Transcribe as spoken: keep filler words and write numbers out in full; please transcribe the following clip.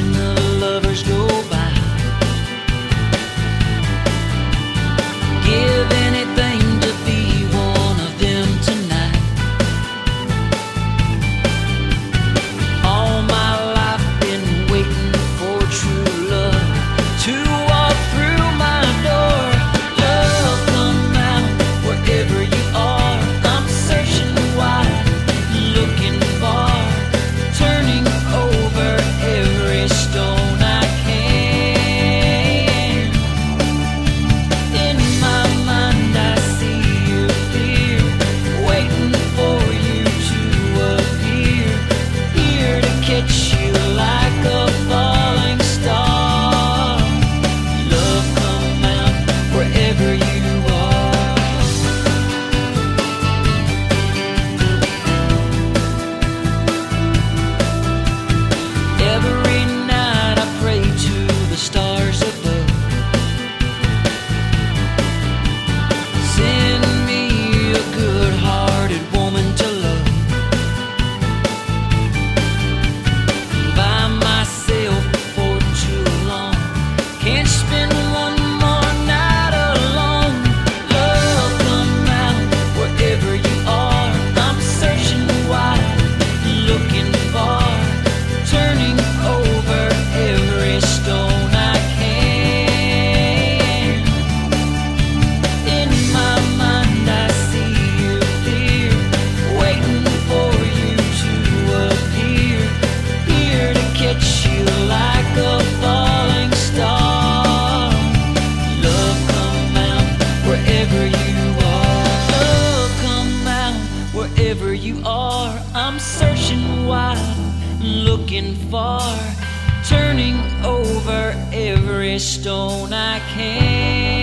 watching the lovers go by. Give anything to be one of them tonight. All my life been waiting for true love to walk through my door. Love, come out wherever you are. I'm searching wide, looking far, turning over every stone I can. In my mind I see you clear, waiting for you to appear, here to catch you like a falling star. Love, come out wherever you are. Every night I pray to the stars above. Send me a good-hearted woman to love. By myself for too long, can't spend one more night alone. Love, come out wherever you are. I'm searching wide, looking far, turning over every stone I can. In my mind I see you clear, waiting for you to appear, here to catch you like a falling star. Love, come out wherever you are. Love, come out wherever you are. I'm searching wide, looking far, turning over every stone I can.